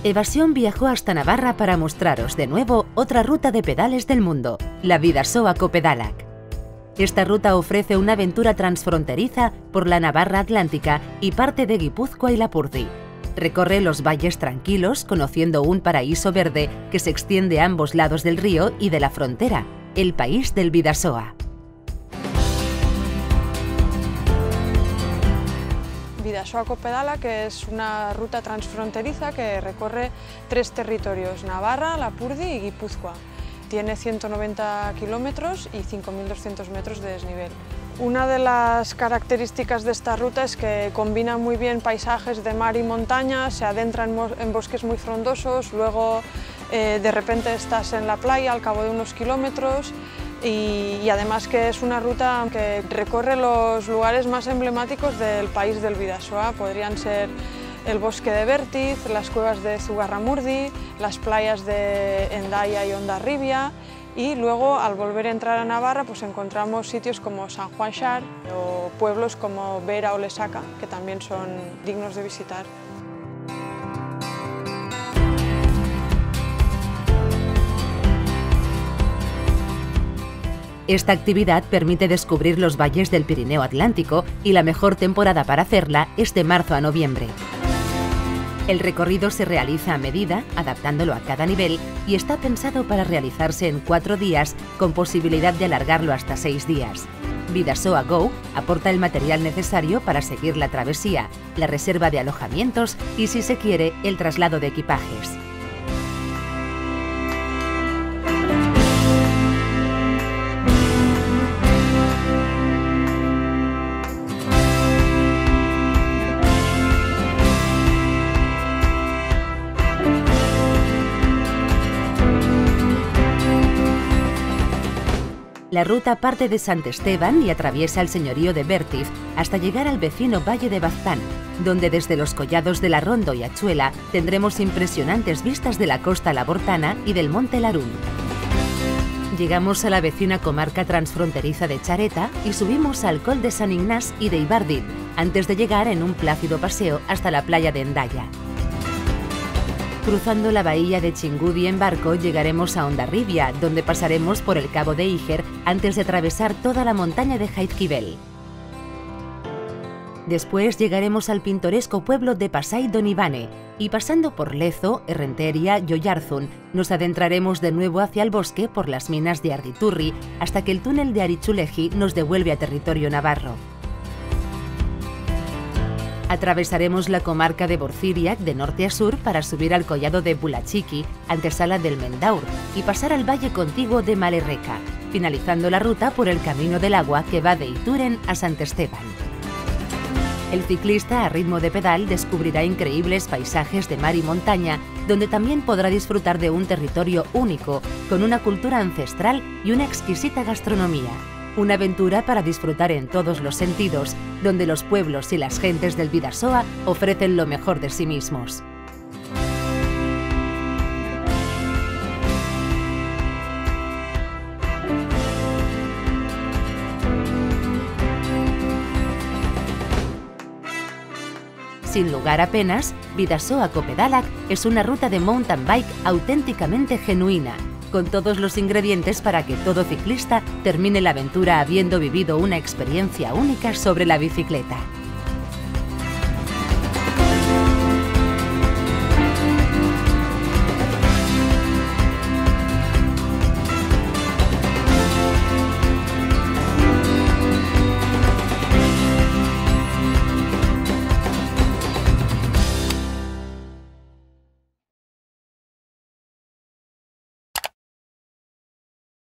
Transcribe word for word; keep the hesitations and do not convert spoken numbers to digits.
Evasión viajó hasta Navarra para mostraros de nuevo otra ruta de pedales del mundo, la Bidasoa-ko Pedalak. Esta ruta ofrece una aventura transfronteriza por la Navarra Atlántica y parte de Guipúzcoa y Lapurdi. Recorre los valles tranquilos, conociendo un paraíso verde que se extiende a ambos lados del río y de la frontera, el país del Bidasoa. Bidasoa-ko Pedalak, que es una ruta transfronteriza que recorre tres territorios: Navarra, Lapurdi y Guipúzcoa. Tiene ciento noventa kilómetros y cinco mil doscientos metros de desnivel. Una de las características de esta ruta es que combina muy bien paisajes de mar y montaña, se adentra en, en bosques muy frondosos, luego eh, de repente estás en la playa al cabo de unos kilómetros. Y, y además que es una ruta que recorre los lugares más emblemáticos del país del Bidasoa. Podrían ser el bosque de Bertiz, las cuevas de Zugarramurdi, las playas de Hendaya y Hondarribia, y luego al volver a entrar a Navarra pues encontramos sitios como San Juan Xar o pueblos como Vera o Lesaca, que también son dignos de visitar. Esta actividad permite descubrir los valles del Pirineo Atlántico y la mejor temporada para hacerla es de marzo a noviembre. El recorrido se realiza a medida, adaptándolo a cada nivel, y está pensado para realizarse en cuatro días, con posibilidad de alargarlo hasta seis días. Bidasoa Go aporta el material necesario para seguir la travesía, la reserva de alojamientos y, si se quiere, el traslado de equipajes. La ruta parte de Sant Esteban y atraviesa el señorío de Bertiz hasta llegar al vecino valle de Baztán, donde desde los collados de la Rondo y Achuela tendremos impresionantes vistas de la costa labortana y del monte Larún. Llegamos a la vecina comarca transfronteriza de Chareta y subimos al Col de San Ignás y de Ibardit, antes de llegar en un plácido paseo hasta la playa de Hendaya. Cruzando la bahía de Chingudi en barco llegaremos a Hondarribia, donde pasaremos por el cabo de Iger antes de atravesar toda la montaña de Jaizkibel. Después llegaremos al pintoresco pueblo de Pasai Donibane y, pasando por Lezo, Errenteria y Oyarzun, nos adentraremos de nuevo hacia el bosque por las minas de Arditurri hasta que el túnel de Arichuleji nos devuelve a territorio navarro. Atravesaremos la comarca de Borciriac de norte a sur para subir al collado de Bulachiqui, antesala del Mendaur, y pasar al valle contiguo de Malerreca, finalizando la ruta por el Camino del Agua que va de Ituren a Sant Esteban. El ciclista a ritmo de pedal descubrirá increíbles paisajes de mar y montaña, donde también podrá disfrutar de un territorio único, con una cultura ancestral y una exquisita gastronomía. Una aventura para disfrutar en todos los sentidos, donde los pueblos y las gentes del Bidasoa ofrecen lo mejor de sí mismos. Sin lugar a penas, Bidasoa-ko Pedalak es una ruta de mountain bike auténticamente genuina, con todos los ingredientes para que todo ciclista termine la aventura habiendo vivido una experiencia única sobre la bicicleta.